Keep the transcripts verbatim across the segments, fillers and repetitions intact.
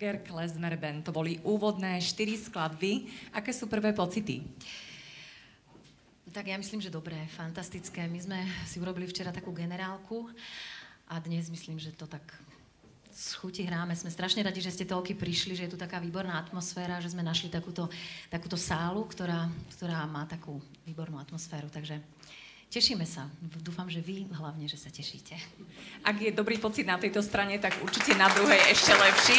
Pressburger Klezmer Band. To boli úvodné štyri skladby. Aké sú prvé pocity? Tak ja myslím, že dobré, fantastické. My sme si urobili včera takú generálku a dnes myslím, že to tak z chuti hráme. Sme strašne radi, že ste toľky prišli, že je tu taká výborná atmosféra, že sme našli takúto, takúto sálu, ktorá, ktorá má takú výbornú atmosféru. Takže tešíme sa. Dúfam, že vy hlavne, že sa tešíte. Ak je dobrý pocit na tejto strane, tak určite na druhej ešte lepší.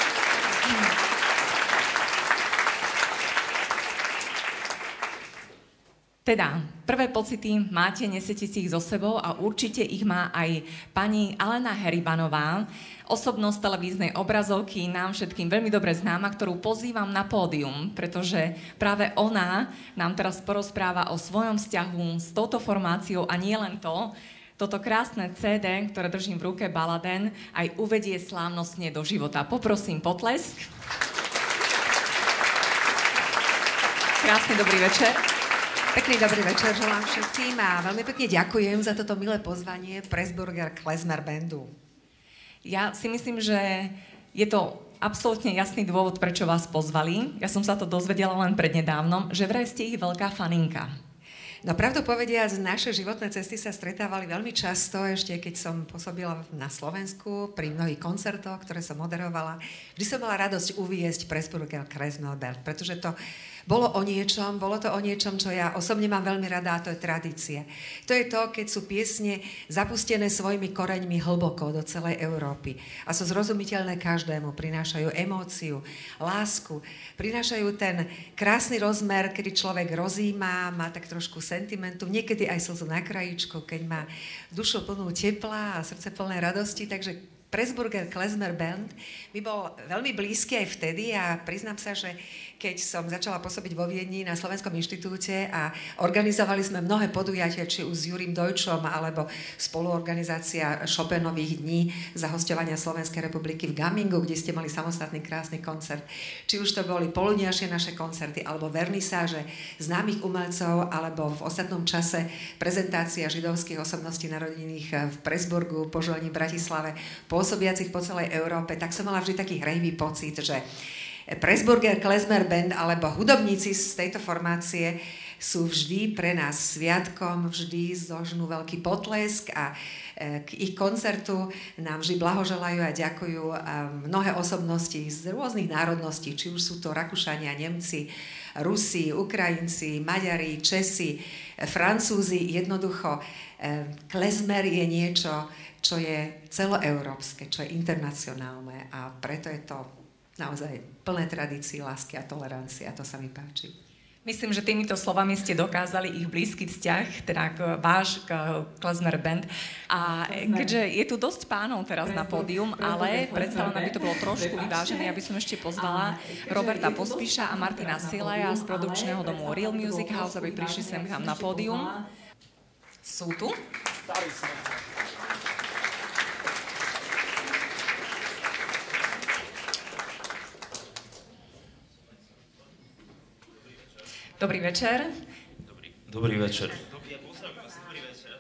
Teda, prvé pocity máte, nesete si ich so sebou a určite ich má aj pani Alena Heribanová, osobnosť televíznej obrazovky, nám všetkým veľmi dobre známa, ktorú pozývam na pódium, pretože práve ona nám teraz porozpráva o svojom vzťahu s touto formáciou a nie len to, toto krásne cé dé, ktoré držím v ruke, Baladen, aj uvedie slávnostne do života. Poprosím potlesk. Krásny dobrý večer. Pekný dobrý večer želám všetkým a veľmi pekne ďakujem za toto milé pozvanie Pressburger Klezmer Bandu. Ja si myslím, že je to absolútne jasný dôvod, prečo vás pozvali. Ja som sa to dozvedela len prednedávnom, že vraj ste ich veľká faninka. No pravdu povediac, naše životné cesty sa stretávali veľmi často, ešte keď som pôsobila na Slovensku pri mnohých koncertoch, ktoré som moderovala. Vždy som mala radosť uviesť Pressburger Klezmer Band, pretože to bolo o niečom, bolo to o niečom, čo ja osobne mám veľmi rada, a to je tradícia. To je to, keď sú piesne zapustené svojimi koreňmi hlboko do celej Európy a sú zrozumiteľné každému, prinášajú emóciu, lásku, prinášajú ten krásny rozmer, kedy človek rozíma, má tak trošku sentimentu, niekedy aj slzu na krajičku, keď má dušu plnú tepla a srdce plné radosti, takže Pressburger Klezmer Band mi bol veľmi blízky aj vtedy a priznám sa, že keď som začala pôsobiť vo Viedni na Slovenskom inštitúte a organizovali sme mnohé podujatia, či už s Jurím Dojčom, alebo spoluorganizácia Chopinových dní za hosťovania Slovenskej republiky v Gamingu, kde ste mali samostatný krásny koncert. Či už to boli poludňašie naše koncerty, alebo vernisáže známych umelcov, alebo v ostatnom čase prezentácia židovských osobností narodených v Pressburgu, Poželni, v Bratislave, pôsobiacich po celej Európe, tak som mala vždy taký hrejvý pocit, že Pressburger Klezmer Band alebo hudobníci z tejto formácie sú vždy pre nás sviatkom, vždy zožnú veľký potlesk a k ich koncertu nám vždy blahoželajú a ďakujú mnohé osobnosti z rôznych národností, či už sú to Rakúšania, Nemci, Rusi, Ukrajinci, Maďari, Česi, Francúzi, jednoducho klezmer je niečo, čo je celoeurópske, čo je internacionálne a preto je to naozaj plné tradícií, lásky a tolerancie a to sa mi páči. Myslím, že týmito slovami ste dokázali ich blízky vzťah, teda k váš, k Klezmer Band. A keďže je tu dosť pánov teraz na pódium, ale predsa len, aby to bolo trošku vyvážené, aby som ešte pozvala Roberta Pospíša a Martina Silaja z produkčného domu Real Music House, aby prišli sem tam na pódium. Sú tu? Dobrý večer. Dobrý, dobrý večer. Dobrý večer.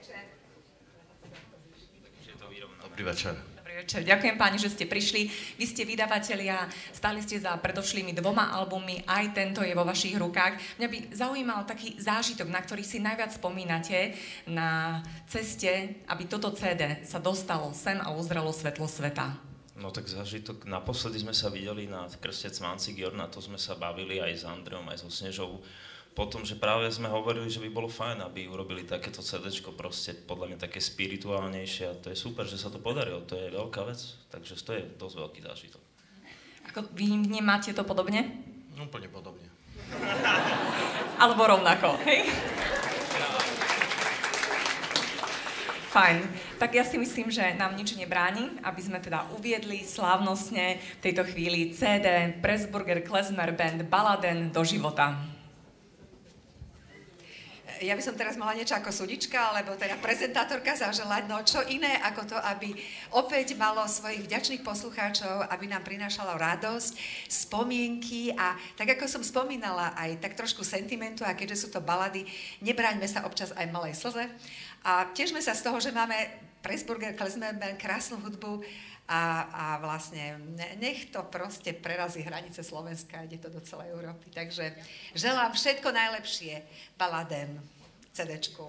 Dobrý večer. Dobrý večer. Ďakujem páni, že ste prišli. Vy ste vydavatelia, stáli ste za predošlými dvoma albummi, aj tento je vo vašich rukách. Mňa by zaujímal taký zážitok, na ktorý si najviac spomínate na ceste, aby toto cé dé sa dostalo sem a uzrelo svetlo sveta. No tak zážitok, naposledy sme sa videli na krste Cmanci Gjord, na to sme sa bavili aj s Andreom, aj so Snežou. Potom, že práve sme hovorili, že by bolo fajn, aby urobili takéto cédečko, proste podľa mňa také spirituálnejšie a to je super, že sa to podarilo, to je veľká vec, takže to je dosť veľký zážitok. Ako vy vnímate to podobne? Úplne podobne. Alebo rovnako, hej? Fajn. Tak ja si myslím, že nám nič nebráni, aby sme teda uviedli slávnostne v tejto chvíli cé dé Pressburger Klezmer Band Baladen do života. Ja by som teraz mala niečo ako súdička, alebo teda prezentátorka zaželať, no čo iné ako to, aby opäť malo svojich vďačných poslucháčov, aby nám prinášalo radosť, spomienky a tak ako som spomínala, aj tak trošku sentimentu a keďže sú to balady, nebráňme sa občas aj malej slze a tešme sa z toho, že máme Pressburger, klezme krásnu hudbu a, a vlastne nech to proste prerazí hranice Slovenska, ide to do celej Európy. Takže želám všetko najlepšie Baladem cédéčku.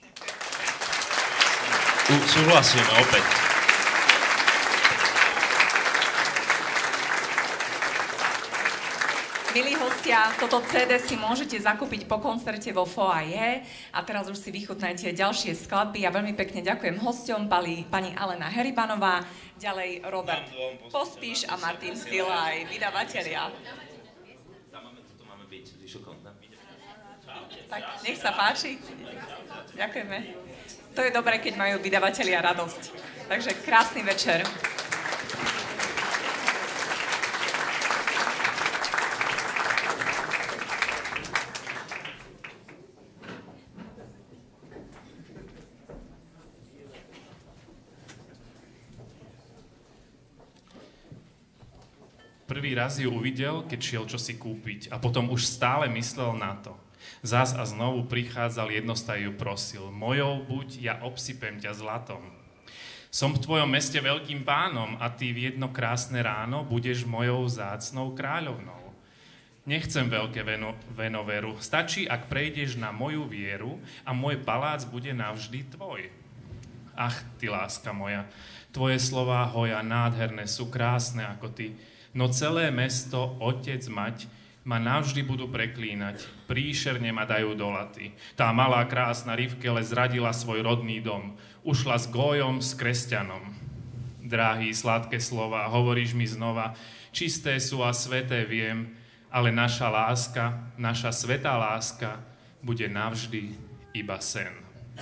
Súhlasíme opäť. Milí hostia, toto cé dé si môžete zakúpiť po koncerte vo foaje a teraz už si vychutnajte ďalšie skladby a veľmi pekne ďakujem hosťom, pani, pani Alena Heribanová, ďalej Robert Pospíš a Martin Stilaj, vydavatelia. Tak, nech sa páči. Ďakujeme. To je dobré, keď majú vydavatelia radosť. Takže krásny večer. Prvý raz ju uvidel, keď šiel čosi kúpiť a potom už stále myslel na to. Zas a znovu prichádzal, jednostaj ju prosil. Mojou buď, ja obsypem ťa zlatom. Som v tvojom meste veľkým pánom a ty v jedno krásne ráno budeš mojou vzácnou kráľovnou. Nechcem veľké veno, venoveru, stačí, ak prejdeš na moju vieru a môj palác bude navždy tvoj. Ach, ty láska moja, tvoje slová hoja nádherné sú krásne ako ty, no celé mesto, otec, mať, ma navždy budú preklínať, príšerne ma dajú do laty. Tá malá krásna Rivkele zradila svoj rodný dom, ušla s Gójom, s kresťanom. Drahý, sladké slova, hovoríš mi znova, čisté sú a sveté viem, ale naša láska, naša svätá láska bude navždy iba sen.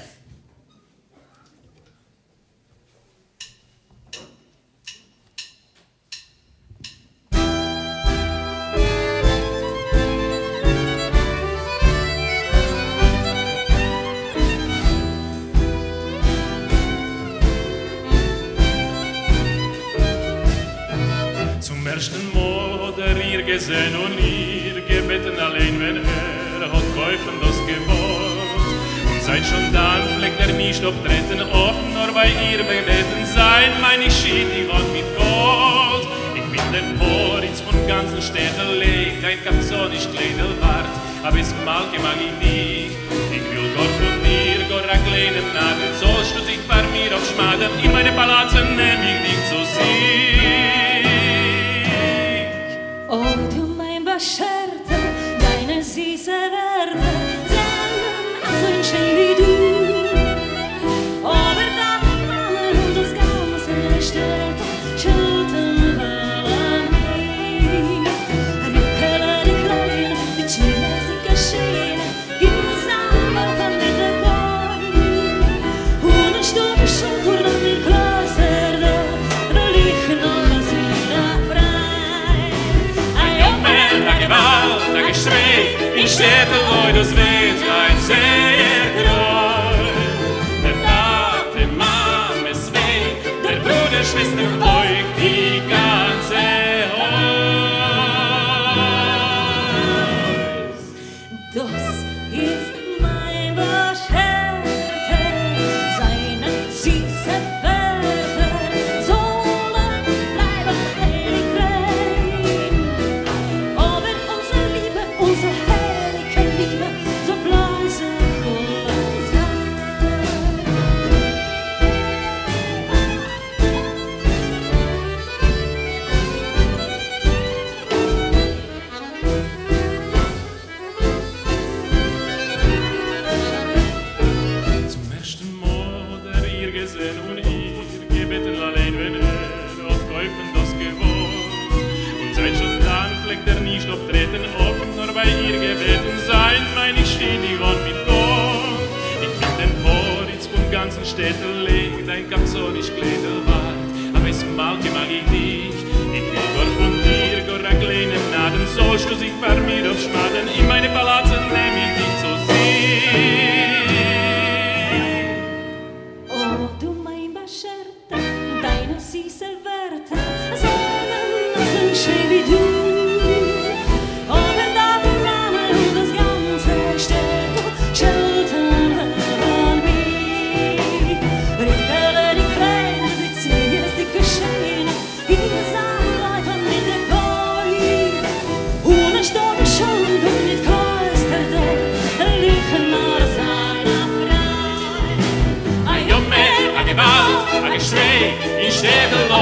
Ersten Mal hat er ihr gesehen und ihr gebeten allein, wenn er hat kaufen das gewollt. Und seit schon dann fleckt er mich auf Treten offen, nur bei ihr gebeten sein, meine Schied, die hat mit Gold. Ich bin den Moritz von ganzen Städten legt, ein Kapson, ich kleidel wart, aber es malke mag ich nicht. Ich will Gott von dir, Gott a kleinen Naden, sollst du sich bei mir aufschmaden, in meine Palazze nehm ich dich zu sich. Oh, du mein Bescherte, deine süße Werte, sehen so schön wie du. Aber da Mann und das ganze Städte schütteln an mich. Rivkele, die Kleine, die zulässige Schiene, gibt es aber von mir der Gott. Und ein Stück Schunkur an mir Gläser, da liegt noch ein Sina frei. Da Gewalt, da Geschrei, in Städten, wo das wird ein sehr treu. Der Tate, Mann, es weh, der Bruder, Schwester, euch die ganze Haus. Das ist mein Bescherte, seine süße Werte sollen bleiben heilig rein. Aber unsere Liebe, unsere herrliche Liebe, so bleibt sie wohl sein. Zum ersten Mal hat er ihr gesehen und ihr gebeten allein, wenn er auf Käufen das gewollt. Und seit schon dann fleckt er nicht auf Treten offen, nur bei ihr gebeten sein, meine Schiene, die war mit Gott. Ich bin den Moritz vom ganzen Städtel legt, ein Kapson, ich kleidel wart, aber es malke mag ich nicht. Ich will Gott von dir, Gott a kleinen Naden, sollst du sich bei mir aufschmaden, in meine Palazze nehm ich dich zu sich. Oh, du mein Bescherte, deine süße Werte sollen so schön wie du. Aber da Mann und das ganze Städte schütteln an mich. Rivkele, die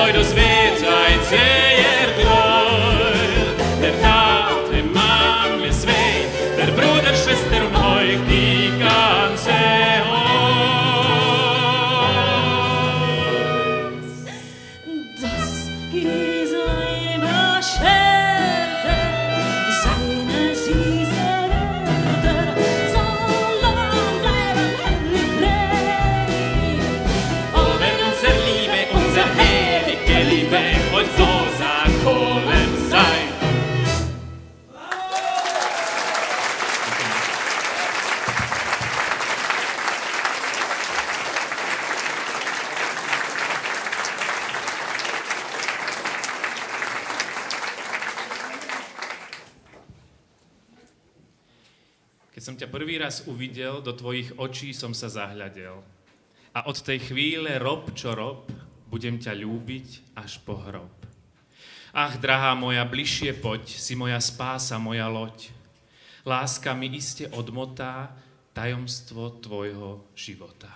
do sveta i cejer gloj. Der Tate Mame svej, der Bruder, Schwester und euch die ganze Haus. Das ist eine Scherte, seine süße Wörter, so lang bleiben herrlich frei. Oh, wenn unser Liebe, unser ewige Liebe euch so zakolen sei. Keď som ťa prvý raz uvidel, do tvojich očí som sa zahľadel. A od tej chvíle rob, čo rob, budem ťa ľúbiť až po hrob. Ach, drahá moja, bližšie poď, si moja spása, moja loď. Láska mi iste odmotá tajomstvo tvojho života.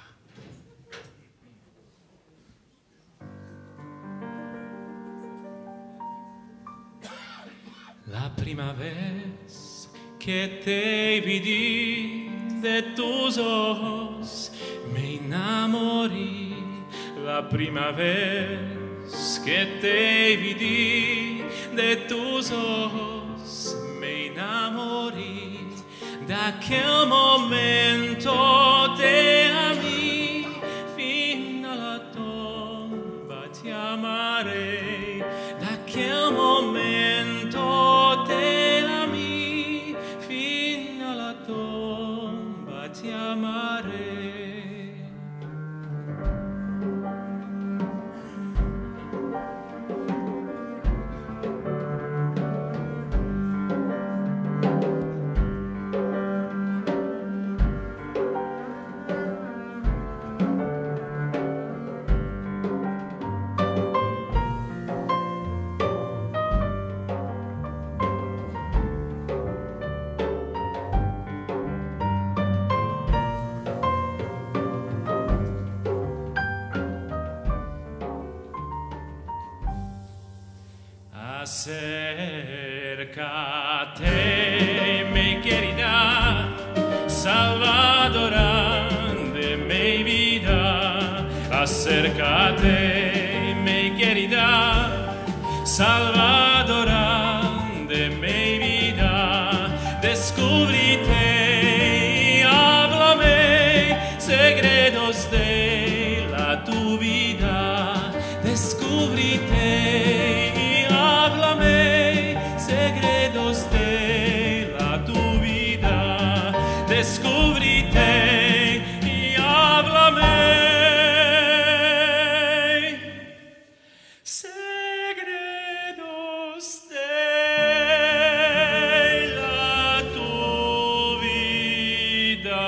La prima vez que te vi de tus ojos me enamoré. La prima vez que te vi de tus ojos me enamoré. De aquel momento te amé, fin a la tumba te amaré. De aquel momento te amé, fin a la tumba te amaré. Acércate, mi querida, salvadora de mi vida. Acércate, mi querida, salvadora de mi vida. Descúbrete y háblame segredos de la tu vida. Descúbrete. Segredos de la tu vida, descúbrete y háblame. Segredos de la tu vida.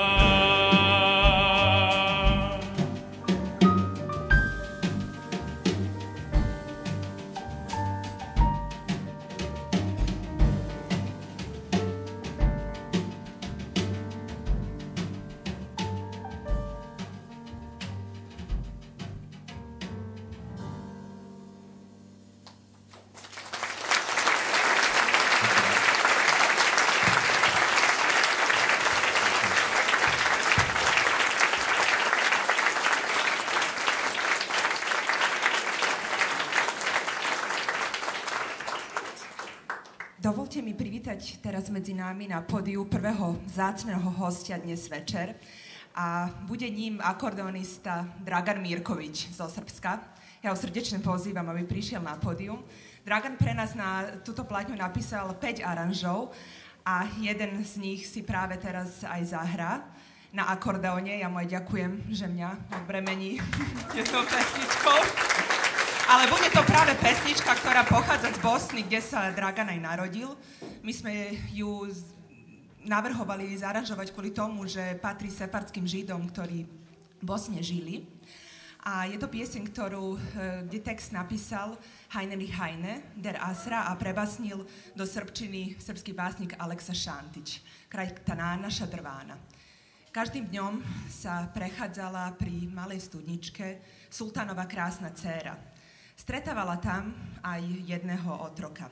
Dovolte mi privítať teraz medzi nami na pódiu prvého vzácneho hostia dnes večer. A bude ním akordeonista Dragan Mirković zo Srbska. Ja ho srdečne pozývam, aby prišiel na pódium. Dragan pre nás na túto platňu napísal päť aranžov a jeden z nich si práve teraz aj zahrá na akordeóne. Ja mu aj ďakujem, že mňa odbremení tieto pesničkou. Ale bude to práve pesnička, ktorá pochádza z Bosny, kde sa Dragan aj narodil. My sme ju navrhovali zaranžovať kvôli tomu, že patrí sefardským Židom, ktorí v Bosne žili. A je to pieseň, ktorú, kde text napísal Heinrich Heine, der Asra, a prebasnil do srbčiny srbský básnik Aleksa Šantić, Kraj Tanána Šadrvána. Každým dňom sa prechádzala pri malej studničke sultánova krásna dcéra. Stretávala tam aj jedného otroka.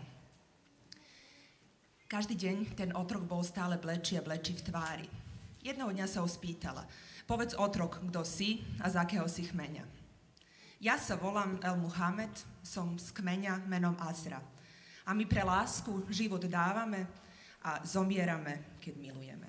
Každý deň ten otrok bol stále blečí a blečí v tvári. Jedného dňa sa ho spýtala: povedz, otrok, kto si a z akého si kmeňa. Ja sa volám El Muhamed, som z kmeňa menom Azra. A my pre lásku život dávame a zomierame, keď milujeme.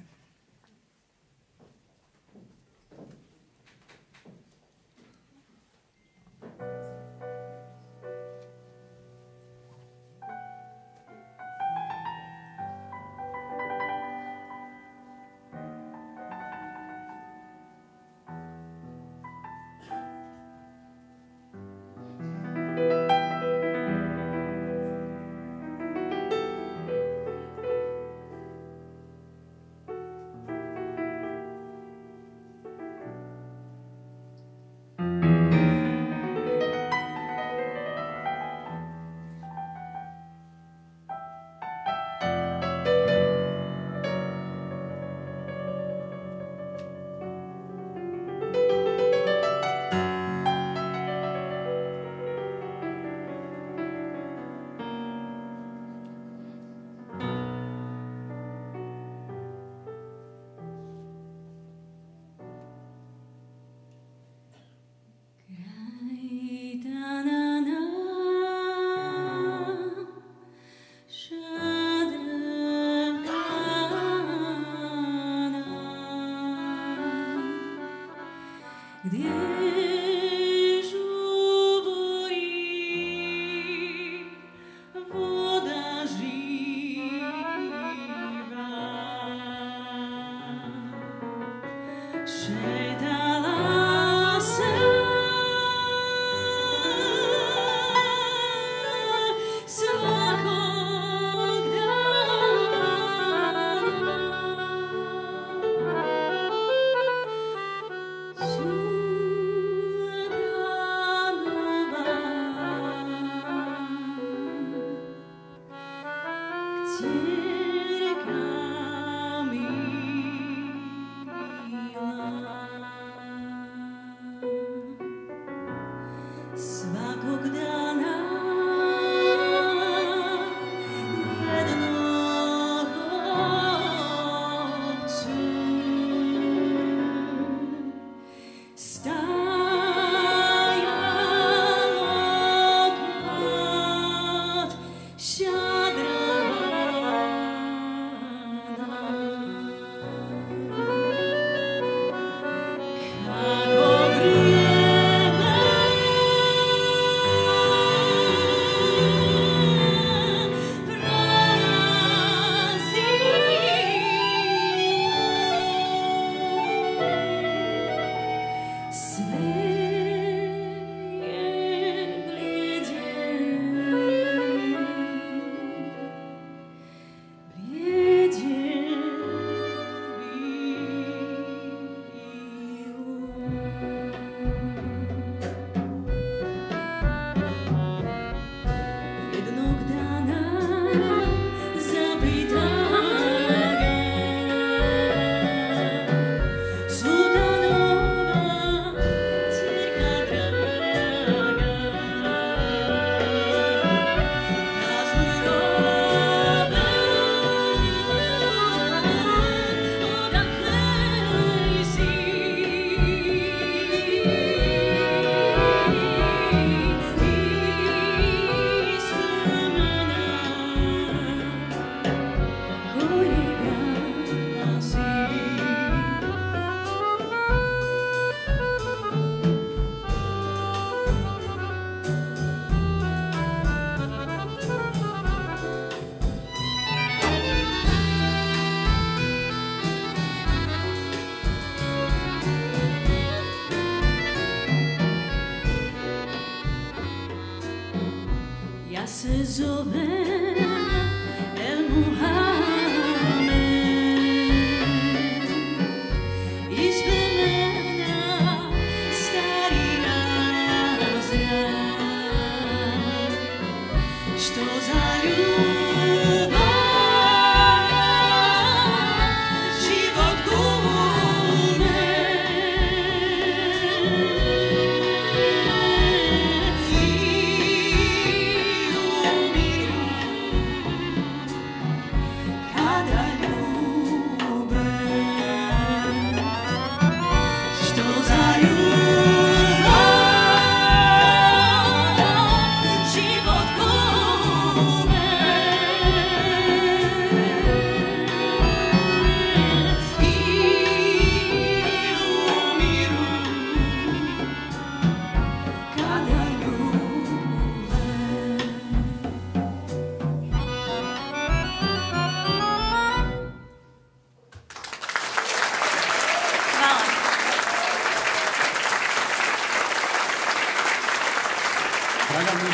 Život gulne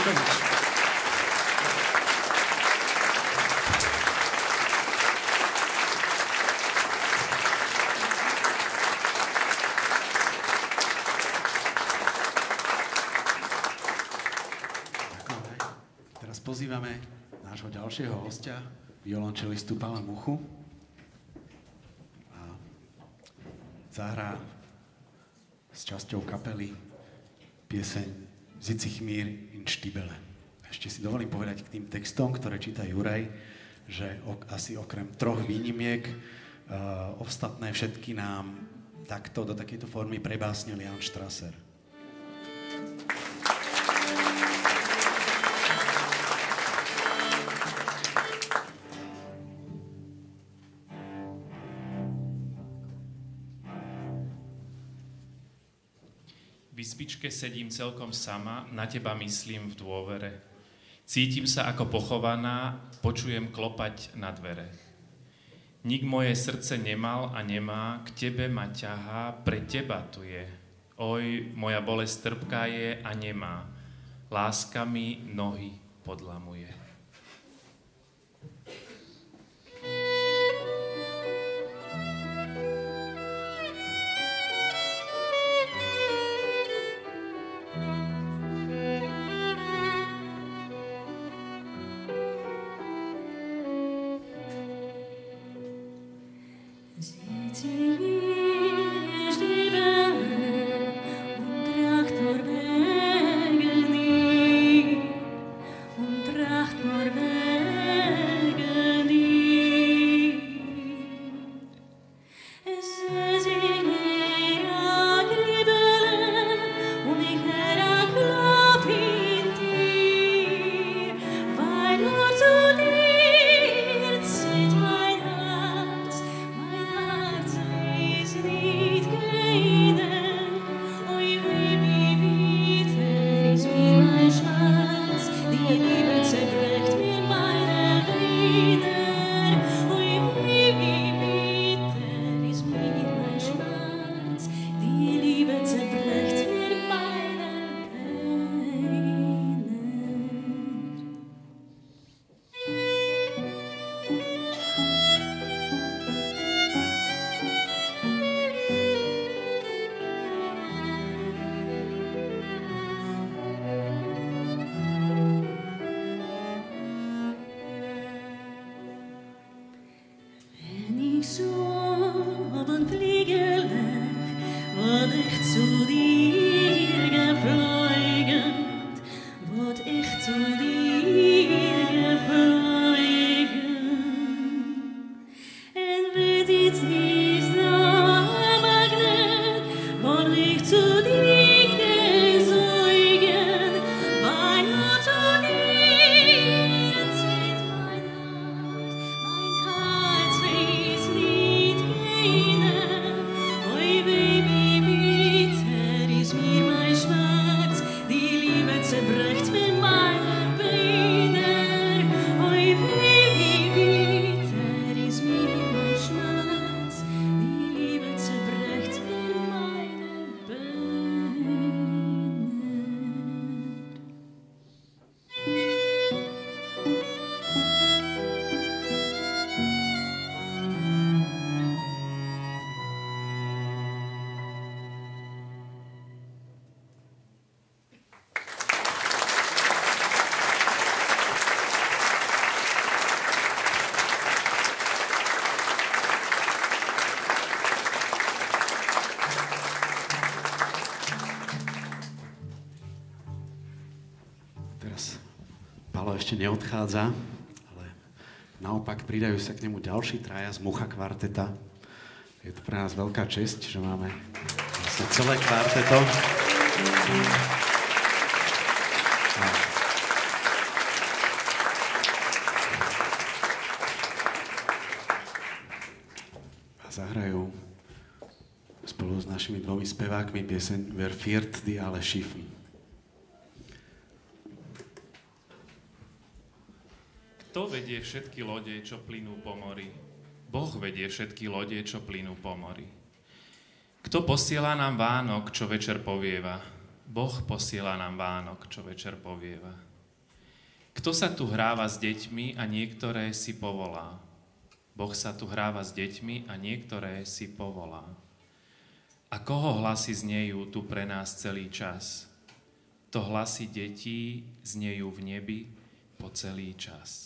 Mirkovič. Teraz pozývame nášho ďalšieho hostia, violončelistu Pavla Muchu. A zahrá s časťou kapely pieseň Zizichmír in Štibele. Ešte si dovolím povedať k tým textom, ktoré číta Juraj, že ok, asi okrem troch výnimiek uh, ostatné všetky nám takto do takejto formy prebásnil Jan Strasser. V izbičke sedím celkom sama, na teba myslím v dôvere. Cítim sa ako pochovaná, počujem klopať na dvere. Nik moje srdce nemal a nemá, k tebe ma ťahá, pre teba tu je. Oj, moja bolesť trpká je a nemá, láska mi nohy podlamuje. Ešte neodchádza, ale naopak pridajú sa k nemu ďalší traja z Mucha kvarteta. Je to pre nás veľká česť, že máme vlastne celé kvarteto. A zahrajú spolu s našimi dvomi spevákmi pieseň Wer führt die alle Schiffen. Kto vedie všetky lode, čo plynú po mori? Boh vedie všetky lode, čo plynú po mori. Kto posiela nám Vánok, čo večer povieva? Boh posiela nám Vánok, čo večer povieva. Kto sa tu hráva s deťmi a niektoré si povolá? Boh sa tu hráva s deťmi a niektoré si povolá. A koho hlasy znejú tu pre nás celý čas? To hlasy detí znejú v nebi po celý čas.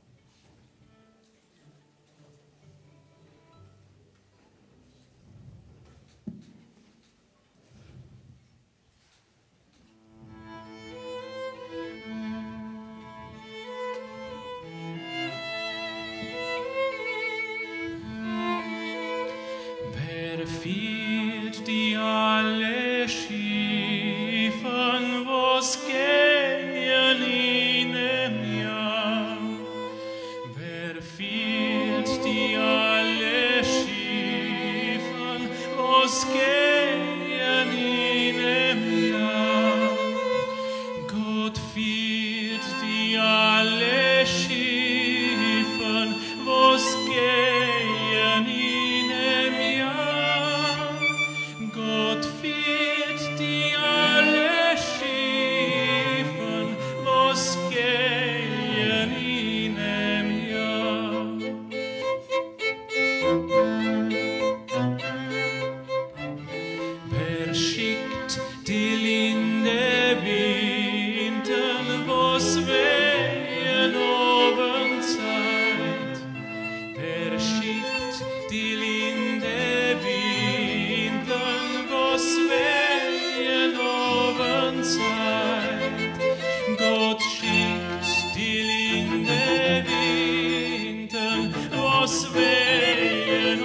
Fehlt die alle Schiefen, was gehen ihnen ja? Wer fehlt die alle Schiefen, was gehen ihnen ja? Gott fehlt die alle Schiefen, was gehen ihnen ja? Gott fehlt die alle Schiefen, was gehen ihnen ja. Wer schickt die linde Winden, was wehen Abendzeit? Wer schickt die linde Winden, was wehen Abendzeit? Gott schickt die linde Winden, was wehen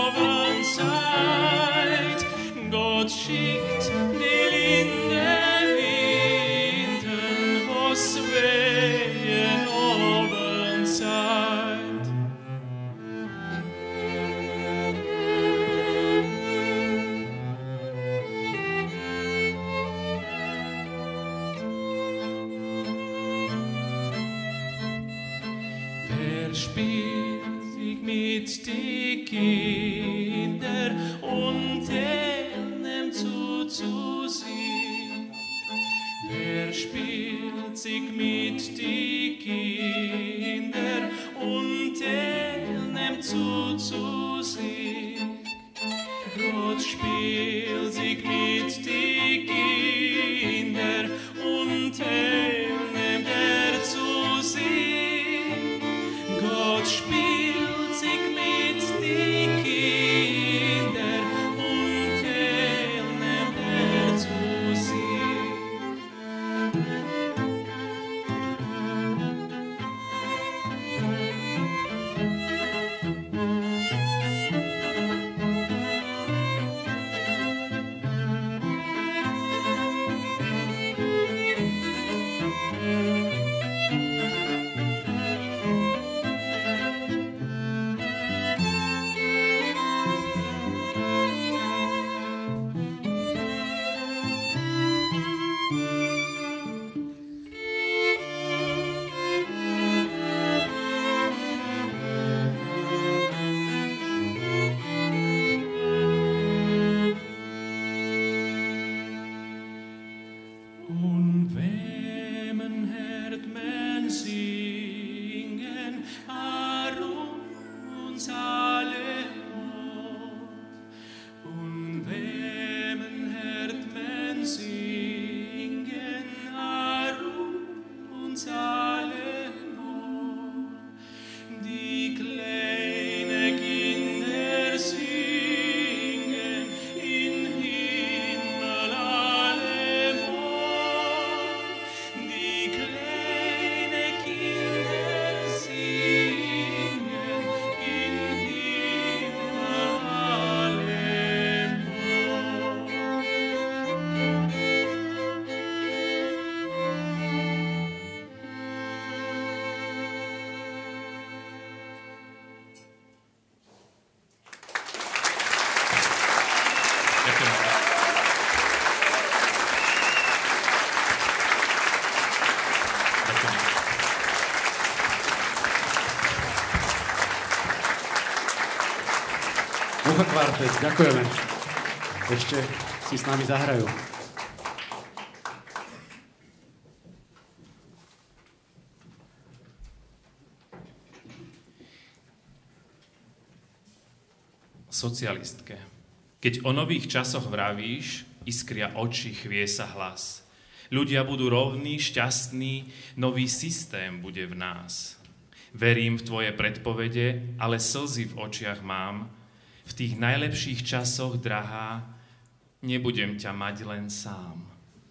Abendzeit? Gott schickt die linde Winden, was wehen Abendzeit? Wer spielt sich mit die Kinder und nimmt zu zu sie? Wer spielt sich mit die Kinder und nimmt zu zu sie? Gott spielt sich mit die Kinder und nimmt er zu sie. Gott spielt sich mit die Kinder und nimmt er zu sie. Und wem hört man singen, arum uns alle auf? Und wem hört man singen, arum uns alle auf? Die kleine Kinder singen in Himmel allemal. Die kleine Kinder singen in Himmel allemal. Ďakujem. Ďakujem. Mucha Kvartet, ďakujeme. Ešte si s nami zahrajú. socialistke. Keď o nových časoch vravíš, iskria oči, chvie sa hlas. Ľudia budú rovní, šťastní, nový systém bude v nás. Verím v tvoje predpovede, ale slzy v očiach mám. V tých najlepších časoch, drahá, nebudem ťa mať len sám.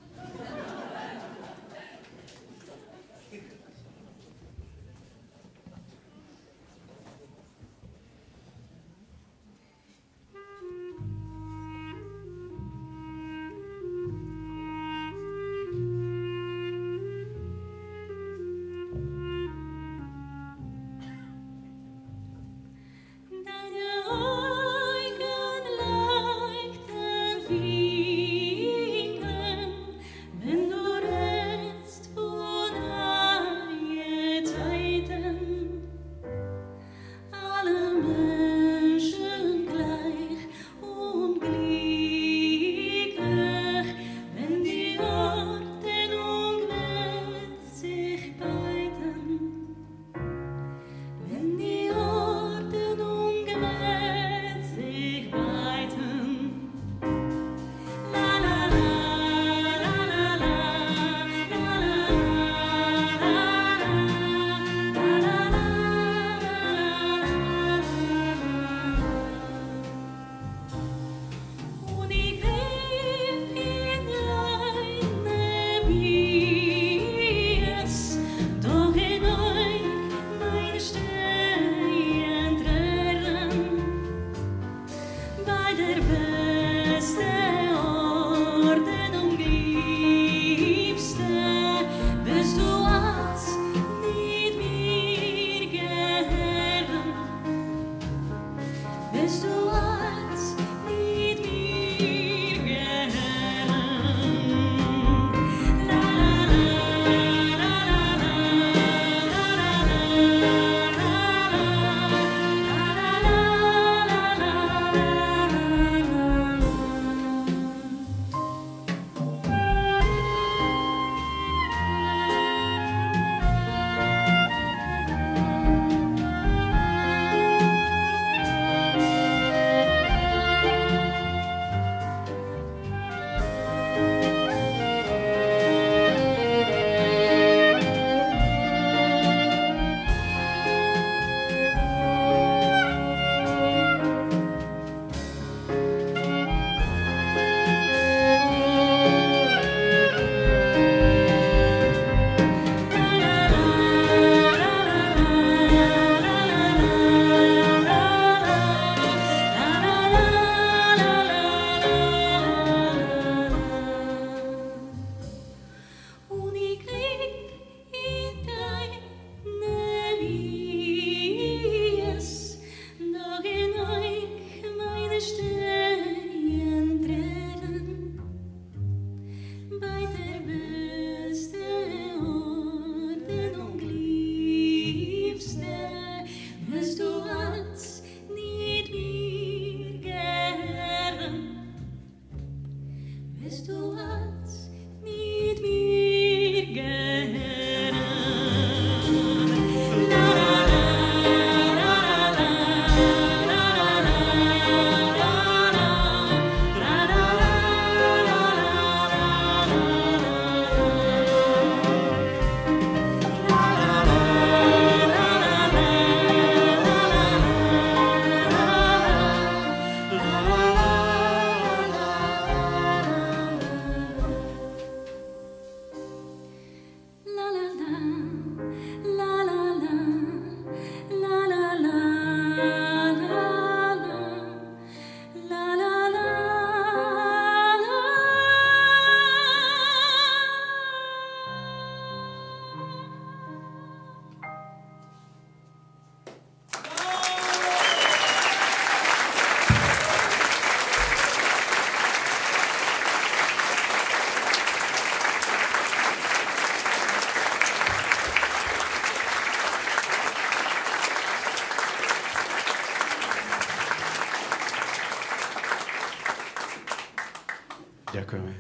Ďakujeme.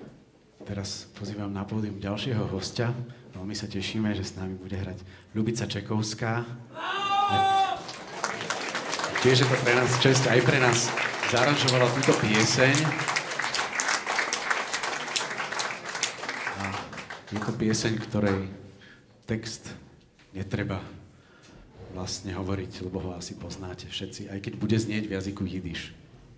Teraz pozývam na pódium ďalšieho hostia. Veľmi sa tešíme, že s nami bude hrať Ľubica Čekovská. Tiež je to pre nás čest, aj pre nás zaranžovala túto pieseň. A je to pieseň, ktorej text netreba vlastne hovoriť, lebo ho asi poznáte všetci, aj keď bude znieť v jazyku jidiš.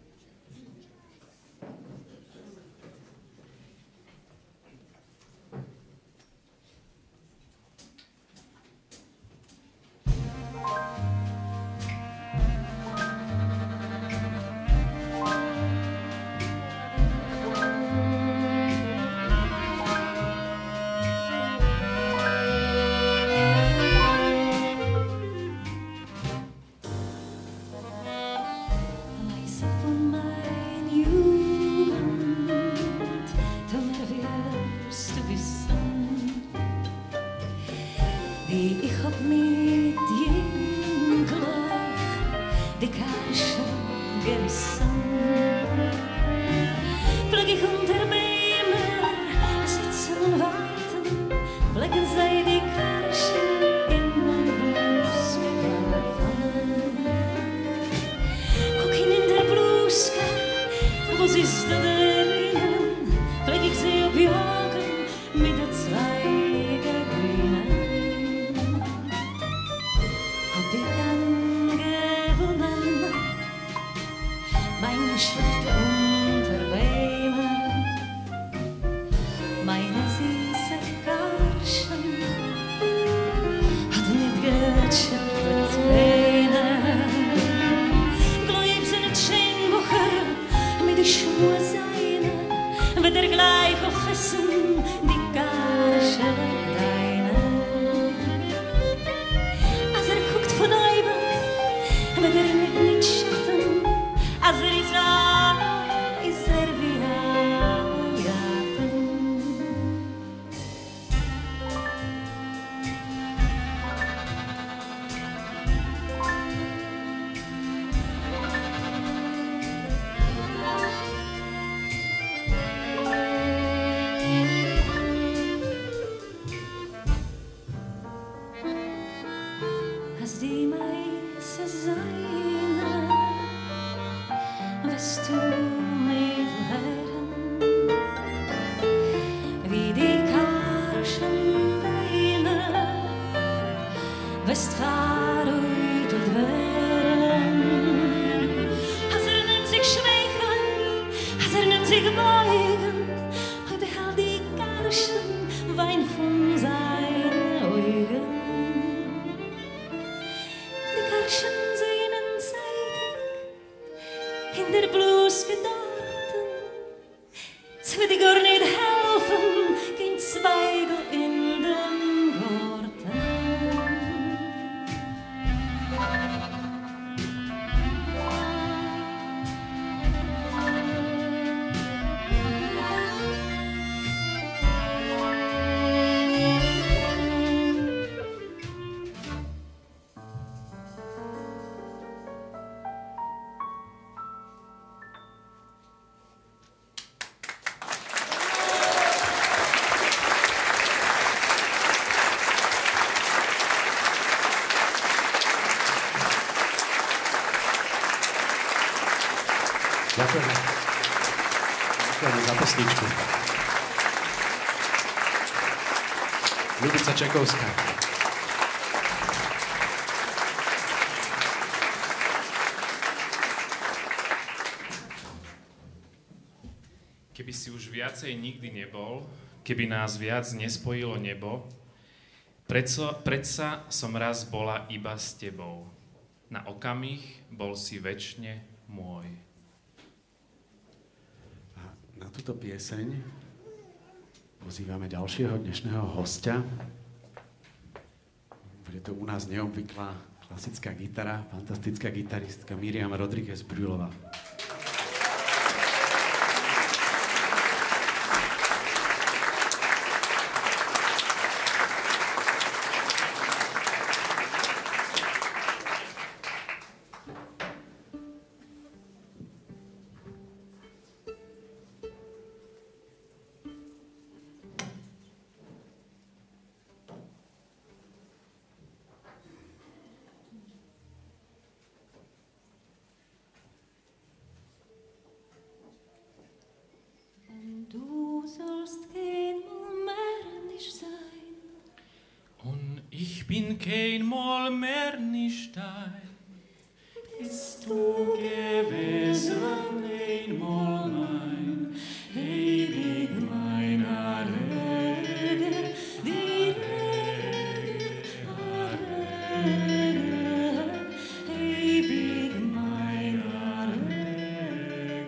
Ďakujeme. Ďakujeme za pesničku. Ľubica Čekovská. Keby si už viacej nikdy nebol, keby nás viac nespojilo nebo, predsa, predsa som raz bola iba s tebou. Na okamih bol si večne môj. Na túto pieseň pozývame ďalšieho dnešného hostia. Bude to u nás neobvyklá klasická gitara, fantastická gitaristka Miriam Rodríguez-Brülová. Ich bin kein Mal mehr nicht dein. Bist du gewesen einmal mein, ewig meiner Rede, die Rede, Rede, ewig meiner Rede.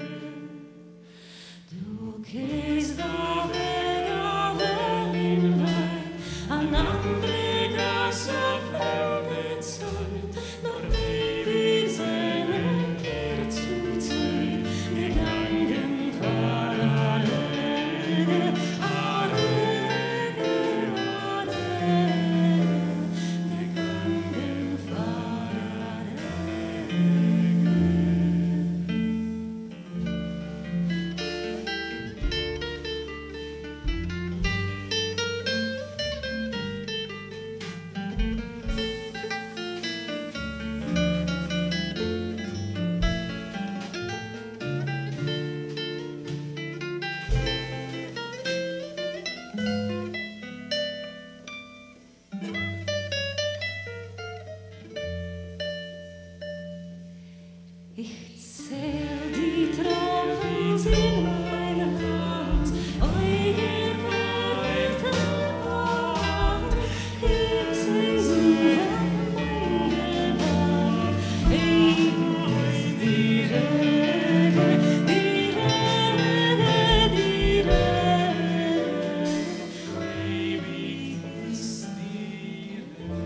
Du gehst da weg auf den Wein, an andere Gasse fremde Zeit, nur ewig seine Kehr zu ziehen, gegangen Parallele, Parallele, Parallele, gegangen Parallele. Ich zähl die Tropfen in meiner Hand, euer Worte Wort. Ich seh so wunderbar, ewig die Rede, die Rede, die Rede, ewig ist die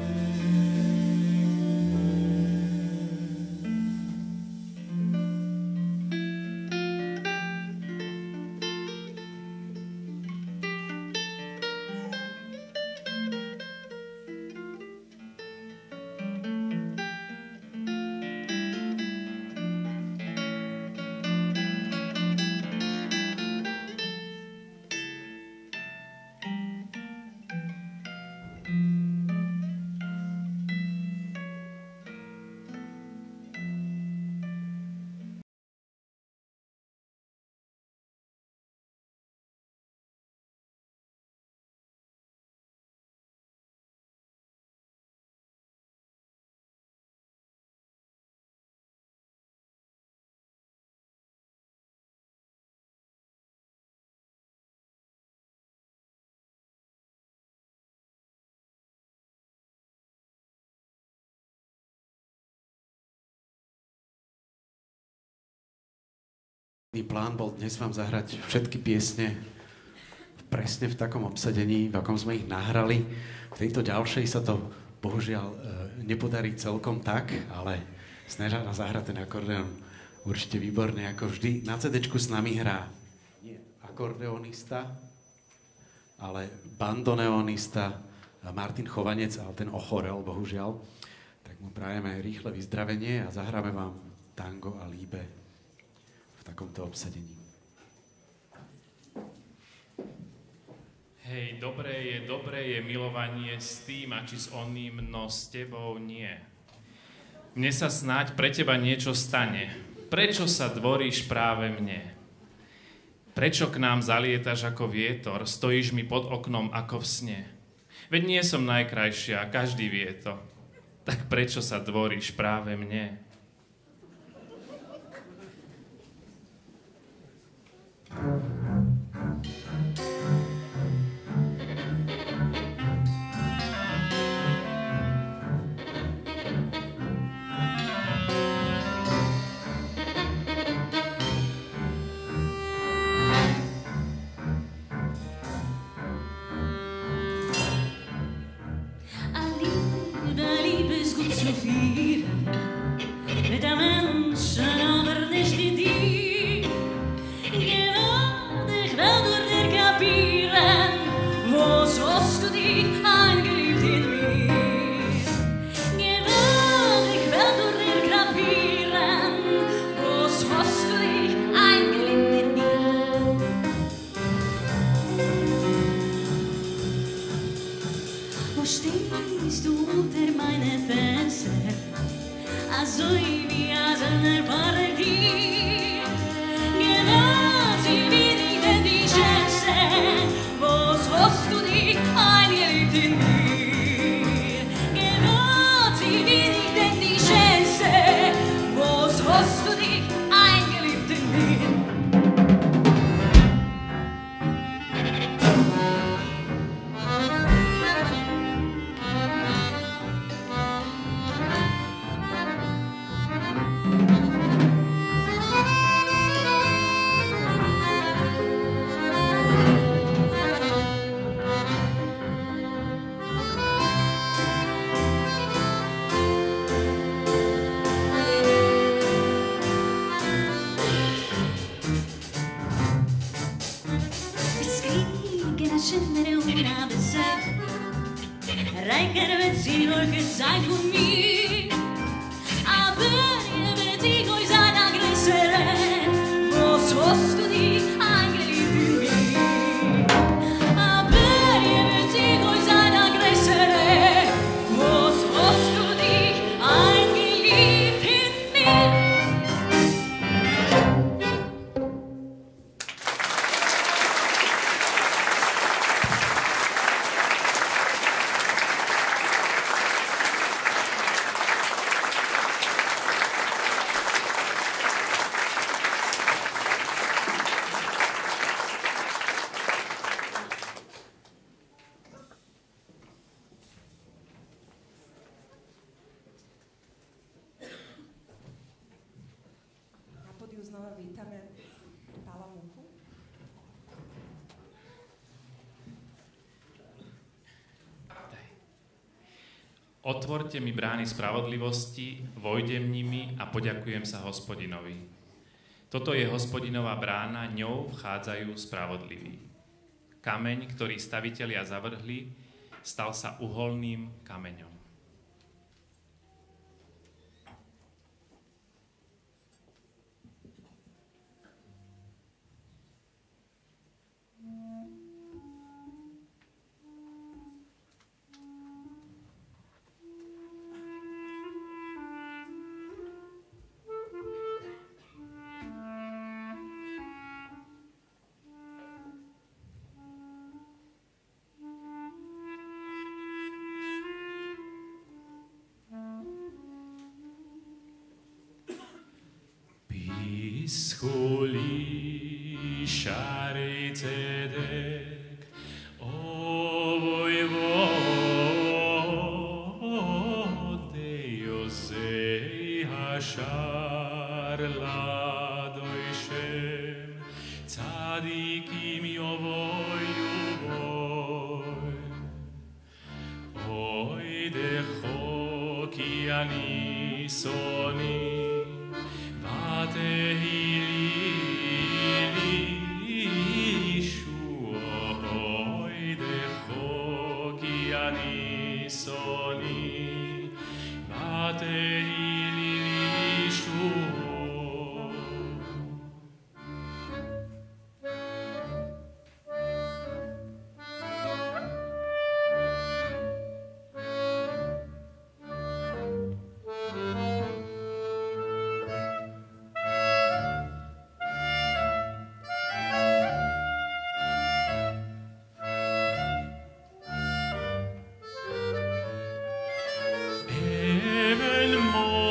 Plán bol dnes vám zahrať všetky piesne presne v takom obsadení, v akom sme ich nahrali. V tejto ďalšej sa to bohužiaľ nepodarí celkom tak, ale snažia nás zahrať ten akordeón určite výborne, ako vždy. Na cédečku s nami hrá nie akordeonista, ale bandoneonista Martin Chovanec, ale ten ochorel, bohužiaľ. Tak mu prajeme rýchle vyzdravenie a zahráme vám tango a líbe v takomto obsadení. Hej, dobré je, dobré je milovanie s tým, a či s oným, no s tebou nie. Mne sa snáď pre teba niečo stane. Prečo sa dvoríš práve mne? Prečo k nám zalietaš ako vietor, stojíš mi pod oknom ako v sne? Veď nie som najkrajšia, každý vie to. Tak prečo sa dvoríš práve mne? Stehst du unter meine Fenster, also wie aus einer Partie. Genau sie bin ich denn die Schönste, was hast du dich eingeliebt in mich? Renger vecino che sai conmigo, a bere vecino e sai da crescere, lo sostudi anche di me. A bere vecino e sai da crescere, lo sostudi anche di me. Na pódiu znova vítame Pála Muchu. Otvorte mi brány spravodlivosti, vojdem nimi a poďakujem sa Hospodinovi. Toto je Hospodinová brána, ňou vchádzajú spravodliví. Kameň, ktorý stavitelia zavrhli, stal sa uholným kameňom. Schuli shari tzedek, ovoi vode Yosei hashar ladoishem, tzadikim yovoi yuvoi, oy decho ki ani soni, Even more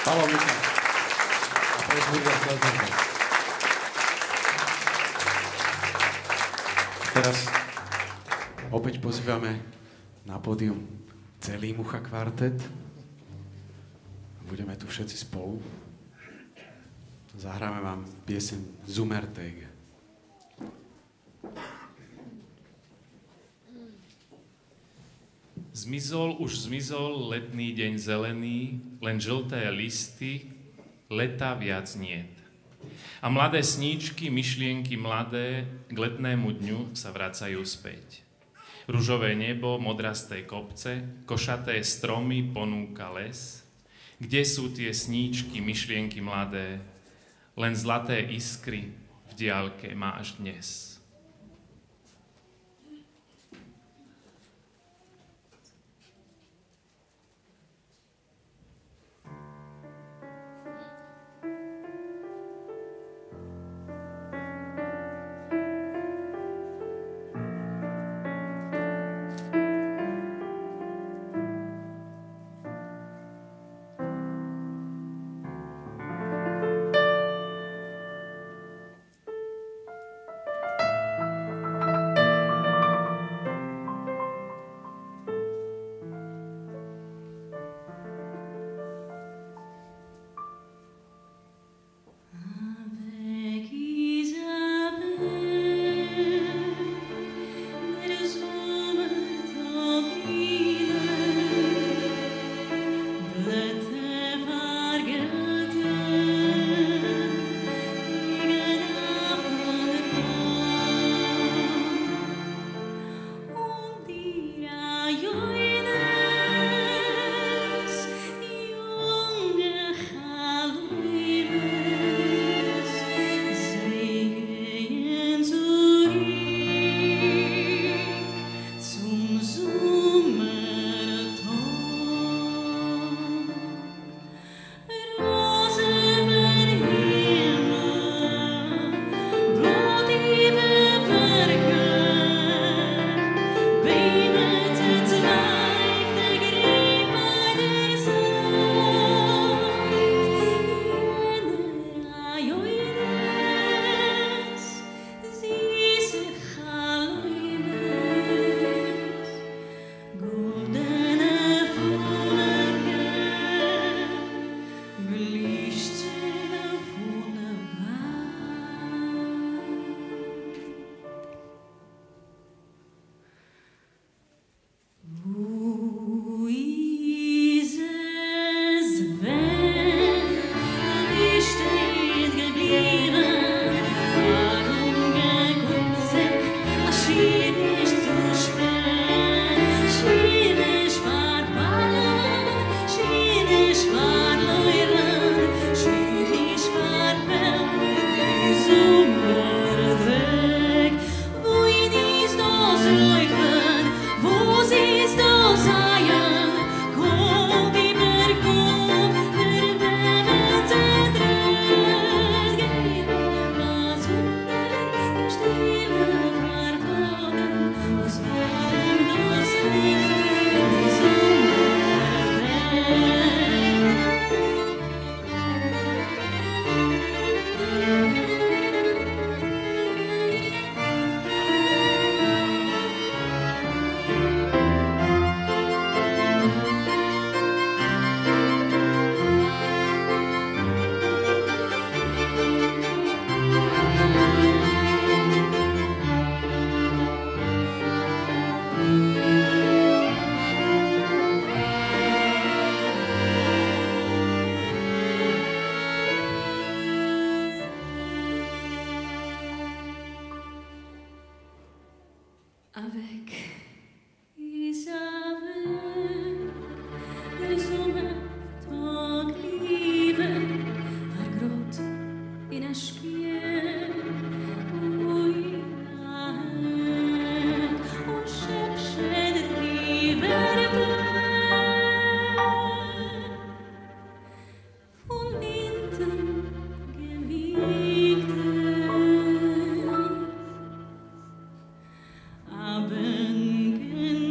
Pavol Michal. Teraz opäť pozývame na pódium celý Mucha kvartet. Budeme tu všetci spolu. Zahráme vám pieseň Zummertag. Zmizol, už zmizol letný deň zelený, len žlté listy, leta viac niet. A mladé sníčky, myšlienky mladé, k letnému dňu sa vracajú späť. Ružové nebo, modrasté kopce, košaté stromy ponúka les. Kde sú tie sníčky, myšlienky mladé, len zlaté iskry v diaľke máš dnes.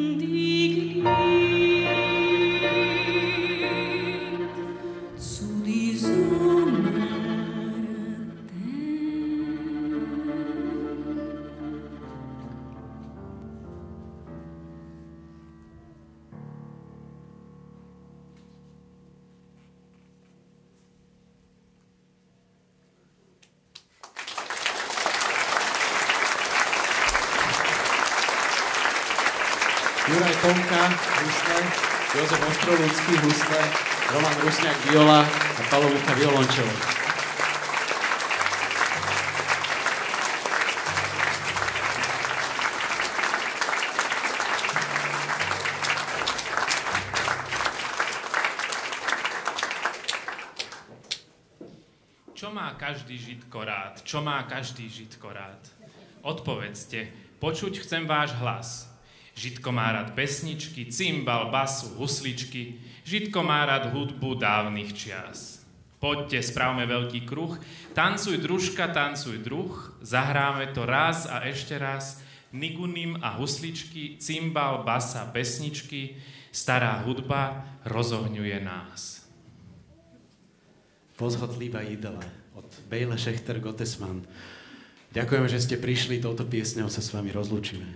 Zu Juraj Tomka, husle, Jozef Ostrovúcky, husle, Roman Rusňák, viola a Palo Mucha, violončelo. Čo má každý Židko rád? Čo má každý Židko rád? Odpovedzte, počuť chcem váš hlas. Židko má rád pesničky, cymbal, basu, husličky. Židko má rád hudbu dávnych čias. Poďte, spravme veľký kruh. Tancuj, družka, tancuj, druh. Zahráme to raz a ešte raz. Nigunim a husličky, cymbal, basa, pesničky. Stará hudba rozohňuje nás. Pozhodlivá jídele od Bejle Šechter Gottesman. Ďakujeme, že ste prišli, touto piesňou sa s vami rozlúčime.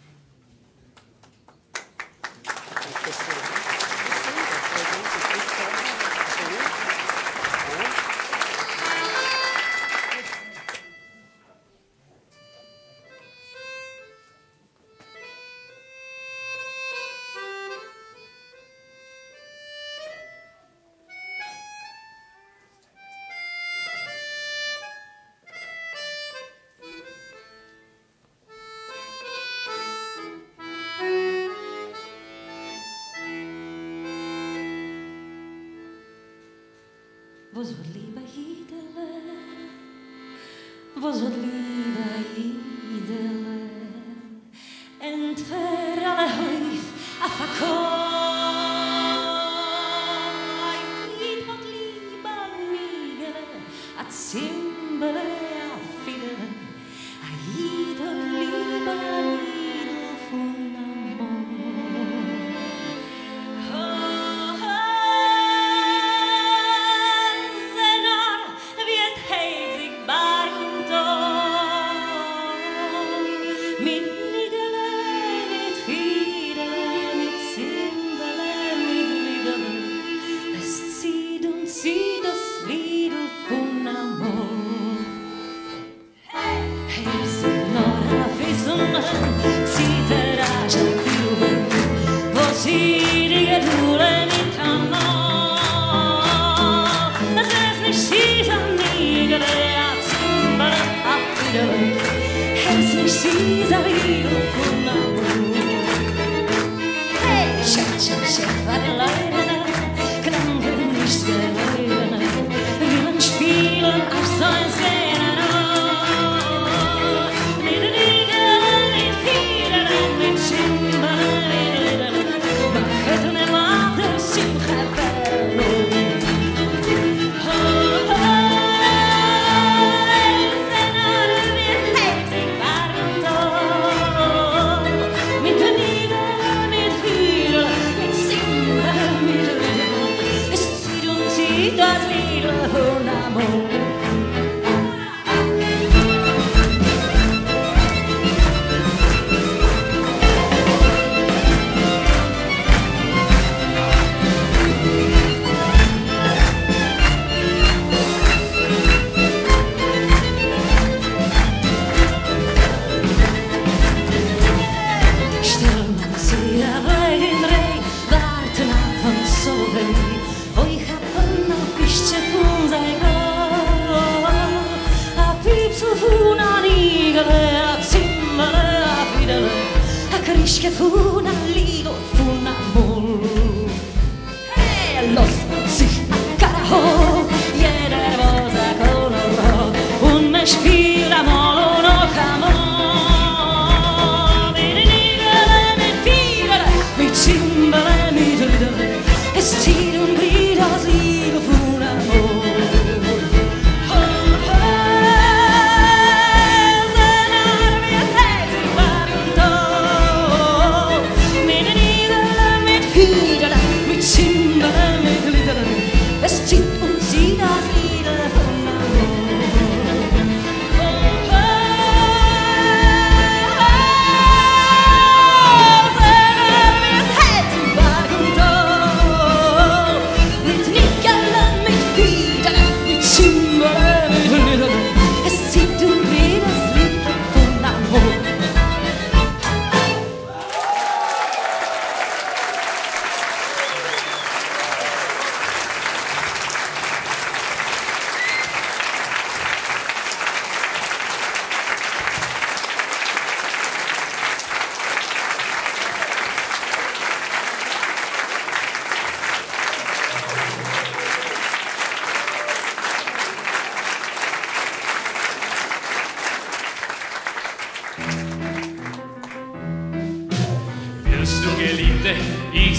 Возгодлива jídele, возгодлива jídele, entfer alle hoif a fakoi, jídvodliba migele, a cymbele a fidele, a jídvodliba migele funamor.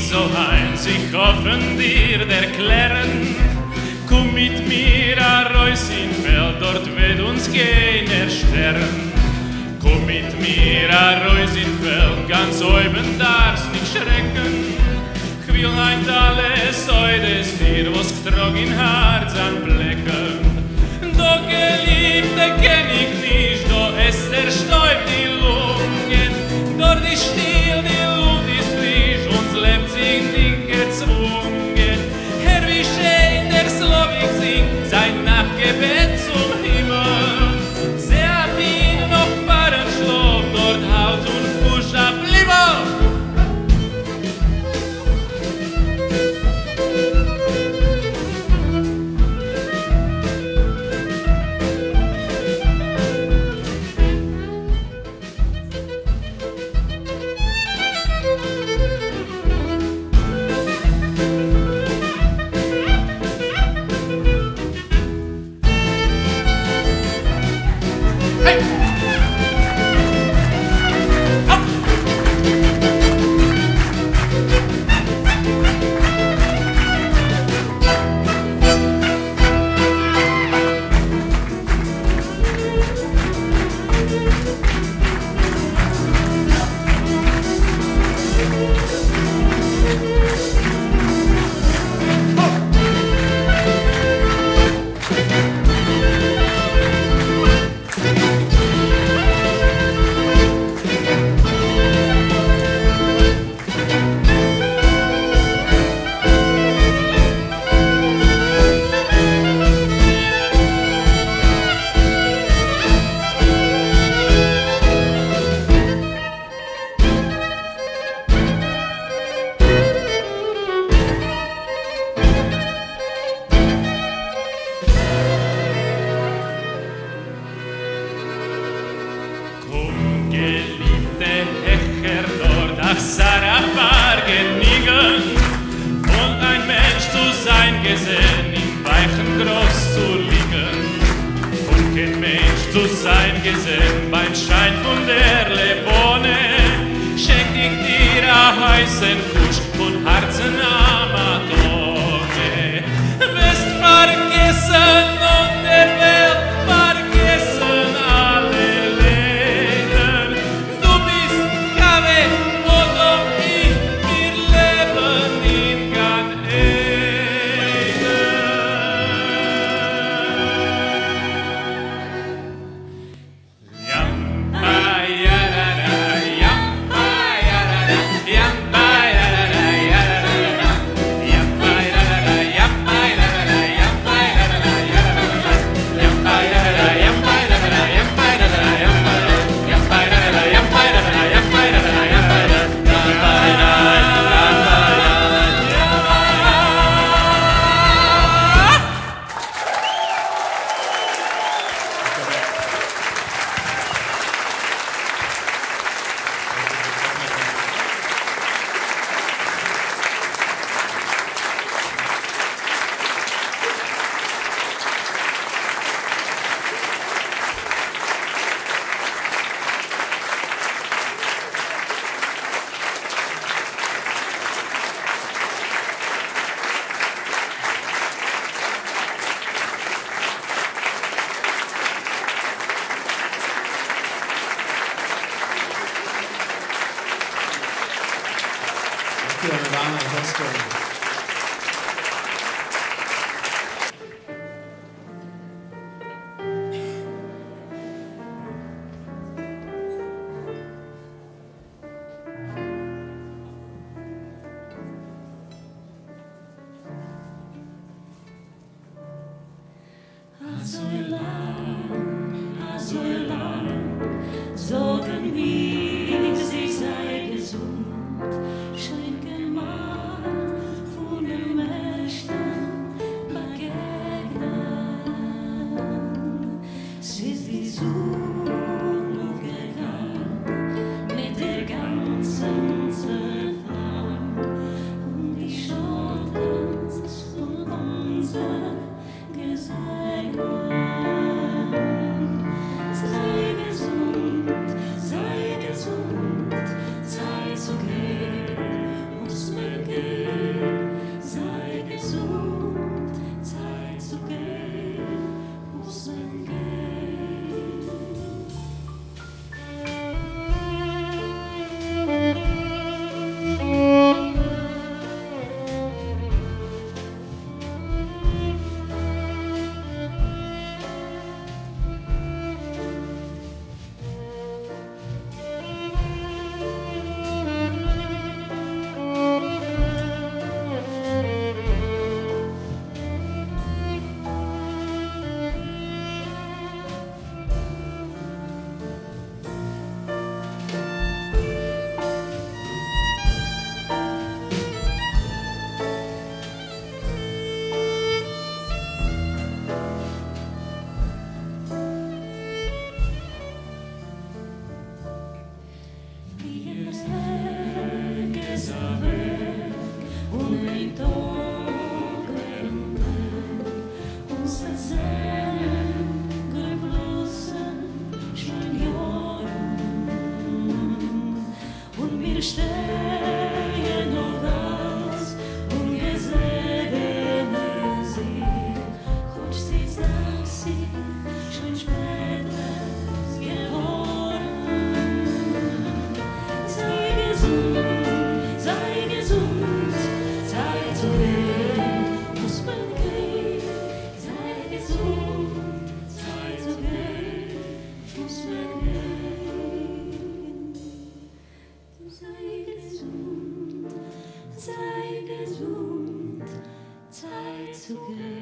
so ein, sich offen dir erklären. Komm mit mir a Reus in Feld, dort wird uns keiner sterben. Komm mit mir a Reus in Feld, ganz oben darfst nicht schrecken. Ich will heint alles heute dir, was getrog in Herz anblecken. Doch Geliebte kenn ich nicht, doch es zerstäubt die Lungen. Dort ist still, die Luft ist frisch, uns lebt sich nicht gezwungen. Herr, wie schön der Slowik singt, sein Nachtgebet zum Himmel. Sie hat ihn noch fahren Schlaf, dort Haut und Fuß ablieben. sei gesund, Zeit zu gehen.